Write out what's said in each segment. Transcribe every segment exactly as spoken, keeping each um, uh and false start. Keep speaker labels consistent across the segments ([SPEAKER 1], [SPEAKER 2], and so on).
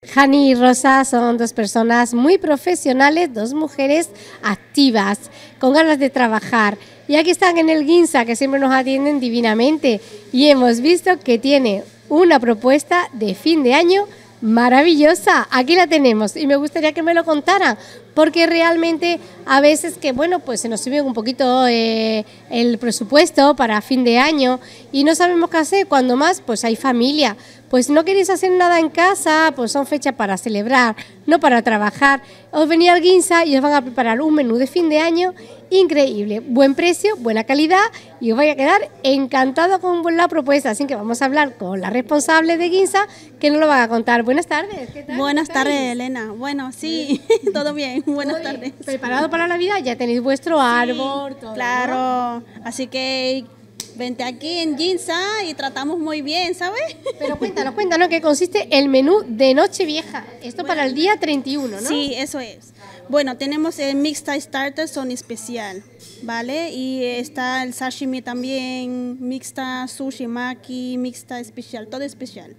[SPEAKER 1] Jani y Rosa son dos personas muy profesionales, dos mujeres activas, con ganas de trabajar. Y aquí están en el Ginza, que siempre nos atienden divinamente. Y hemos visto que tiene una propuesta de fin de año maravillosa. Aquí la tenemos y me gustaría que me lo contara, porque realmente a veces que, bueno, pues se nos sube un poquito eh, el presupuesto para fin de año y no sabemos qué hacer, cuando más pues hay familia. Pues no queréis hacer nada en casa, pues son fechas para celebrar, no para trabajar. Os venía al Ginza y os van a preparar un menú de fin de año increíble, buen precio, buena calidad y os vais a quedar encantado con la propuesta. Así que vamos a hablar con la responsable de Ginza, que nos lo van a contar. Buenas tardes. ¿Qué tal?
[SPEAKER 2] Buenas tardes, Elena. Bueno, sí, todo bien. Buenas
[SPEAKER 1] ¿Todo bien?
[SPEAKER 2] tardes.
[SPEAKER 1] ¿Preparado para la Navidad? Ya tenéis vuestro árbol,
[SPEAKER 2] Sí,
[SPEAKER 1] todo,
[SPEAKER 2] claro.
[SPEAKER 1] ¿no?
[SPEAKER 2] Así que vente aquí en Ginza y tratamos muy bien, ¿sabes?
[SPEAKER 1] Pero cuéntanos, cuéntanos qué consiste el menú de Nochevieja. Esto bueno, para el día treinta y uno, ¿no?
[SPEAKER 2] Sí, eso es. Bueno, tenemos el Mixed Starter, son especial, ¿vale? Y está el sashimi también, mixta, sushi, maki, mixta especial, todo especial.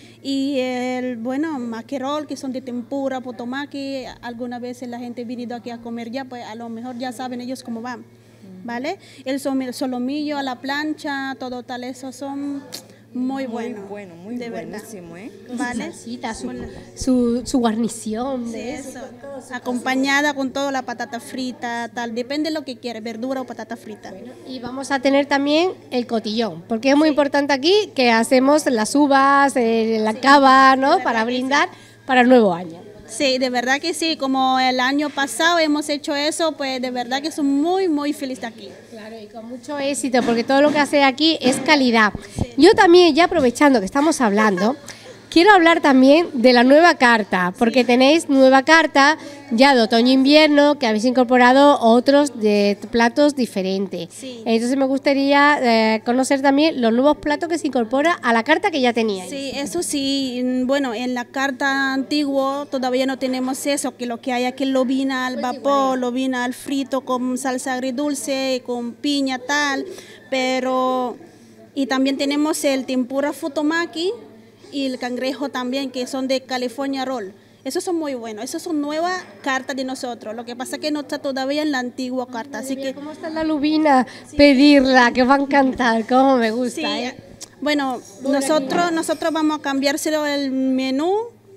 [SPEAKER 2] Y el, bueno, maki roll, que son de tempura, potomaki. Alguna vez la gente ha venido aquí a comer ya, pues a lo mejor ya saben ellos cómo van, ¿vale? El solomillo a la plancha, todo tal, eso son muy buenos.
[SPEAKER 3] Muy bueno, muy
[SPEAKER 2] de
[SPEAKER 3] buenísimo, ¿eh?
[SPEAKER 2] ¿Vale?
[SPEAKER 1] Salsita, su, su, su guarnición.
[SPEAKER 2] Sí,
[SPEAKER 1] De
[SPEAKER 2] eso. Acompañada con toda la patata frita, tal, depende de lo que quieres, verdura o patata frita.
[SPEAKER 1] Bueno, y vamos a tener también el cotillón, porque es muy sí. importante aquí que hacemos las uvas, eh, la sí, cava, ¿no? Para brindar sí. para el nuevo año.
[SPEAKER 2] Sí, de verdad que sí, como el año pasado hemos hecho eso, pues de verdad que soy muy, muy feliz de aquí.
[SPEAKER 1] Claro, y con mucho éxito, porque todo lo que hace aquí es calidad. Sí. Yo también, ya aprovechando que estamos hablando, quiero hablar también de la nueva carta, porque sí. tenéis nueva carta ya de otoño-invierno, que habéis incorporado otros de platos diferentes. Sí. Entonces me gustaría eh, conocer también los nuevos platos que se incorpora a la carta que ya teníais.
[SPEAKER 2] Sí, eso sí. Bueno, en la carta antigua todavía no tenemos eso, que lo que hay aquí es lobina al vapor, lobina al frito con salsa agridulce, con piña, tal, pero... Y también tenemos el tempura futomaki y el cangrejo también, que son de California Roll. Esos son muy buenos, esos son nuevas cartas de nosotros. Lo que pasa es que no está todavía en la antigua carta. Así que,
[SPEAKER 1] ¿cómo está la lubina? Sí. Pedirla, que va a encantar, cómo me gusta. Sí. ¿eh?
[SPEAKER 2] Bueno, nosotros, nosotros vamos a cambiárselo el menú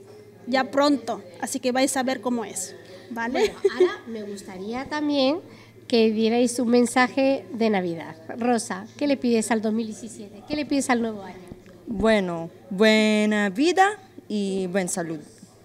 [SPEAKER 2] ya pronto, así que vais a ver cómo es. ¿Vale?
[SPEAKER 1] Bueno, ahora me gustaría también que dierais un mensaje de Navidad. Rosa, ¿qué le pides al dos mil diecisiete? ¿Qué le pides al nuevo año?
[SPEAKER 3] Bueno, buena vida y buena salud.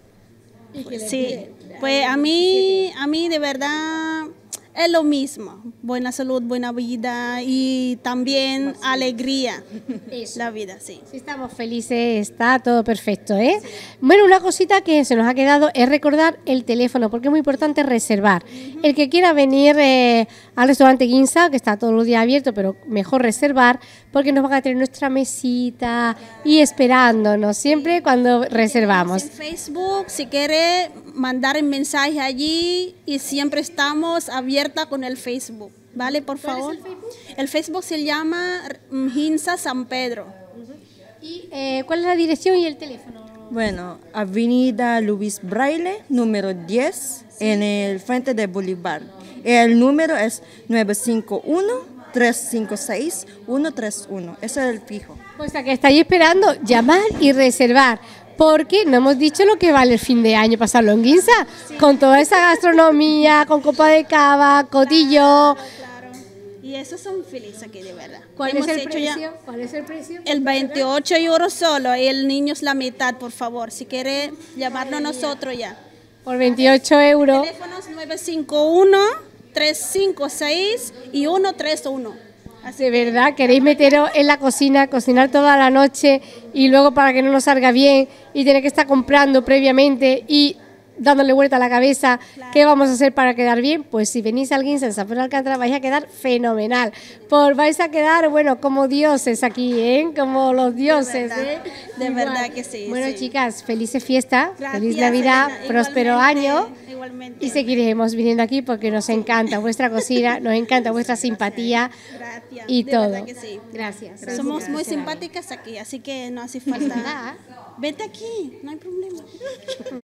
[SPEAKER 2] Sí, pues a mí, a mí de verdad es lo mismo, buena salud, buena vida y también alegría. Eso. La vida, sí.
[SPEAKER 1] Si estamos felices, está todo perfecto, ¿eh? Sí. Bueno, una cosita que se nos ha quedado es recordar el teléfono, porque es muy importante reservar. Uh-huh. El que quiera venir eh, al restaurante Ginza, que está todos los días abierto, pero mejor reservar, porque nos van a tener nuestra mesita y esperándonos siempre sí. cuando reservamos.
[SPEAKER 2] En Facebook, si quiere mandar un mensaje allí y siempre estamos abierta con el Facebook, ¿vale? Por favor.
[SPEAKER 1] ¿Cuál es el Facebook?
[SPEAKER 2] El Facebook se llama Ginza San Pedro.
[SPEAKER 1] Uh-huh. ¿Y eh, cuál es la dirección y el teléfono?
[SPEAKER 3] Bueno, Avenida Luis Braille, número diez, sí. en el frente de Bolívar. El número es nueve cinco uno, tres cinco seis, uno tres uno. Ese es el fijo.
[SPEAKER 1] Pues a que estáis esperando, llamar y reservar. Porque no hemos dicho lo que vale el fin de año pasarlo en Ginza, sí. con toda esa gastronomía, con copa de cava, cotillo.
[SPEAKER 2] Claro, claro. Y esos son felices aquí, de verdad.
[SPEAKER 1] ¿Cuál es el precio? Ya ¿Cuál es el precio?
[SPEAKER 2] El veintiocho euros solo, y el niño es la mitad, por favor. Si quiere llamarnos a nosotros ya.
[SPEAKER 1] Por veintiocho euros.
[SPEAKER 2] El teléfono es nueve cinco uno, tres cinco seis y uno tres uno.
[SPEAKER 1] Así de verdad, queréis meteros en la cocina, cocinar toda la noche y luego para que no nos salga bien y tener que estar comprando previamente y dándole vuelta a la cabeza, claro. ¿Qué vamos a hacer para quedar bien? Pues si venís a alguien en San Pedro de Alcántara vais a quedar fenomenal. Pues vais a quedar, bueno, como dioses aquí, ¿eh? Como los dioses,
[SPEAKER 2] de verdad,
[SPEAKER 1] ¿eh?
[SPEAKER 2] De verdad que sí.
[SPEAKER 1] Bueno,
[SPEAKER 2] sí.
[SPEAKER 1] chicas, felices fiestas,
[SPEAKER 2] Gracias,
[SPEAKER 1] feliz Navidad,
[SPEAKER 2] Elena,
[SPEAKER 1] próspero año.
[SPEAKER 2] Igualmente. igualmente.
[SPEAKER 1] Y seguiremos viniendo aquí porque nos encanta vuestra cocina, nos encanta vuestra simpatía
[SPEAKER 2] Gracias.
[SPEAKER 1] y
[SPEAKER 2] de
[SPEAKER 1] todo.
[SPEAKER 2] verdad que sí.
[SPEAKER 1] Gracias.
[SPEAKER 2] Somos muy
[SPEAKER 1] Gracias.
[SPEAKER 2] simpáticas aquí, así que no hace falta. Vente aquí, no hay problema.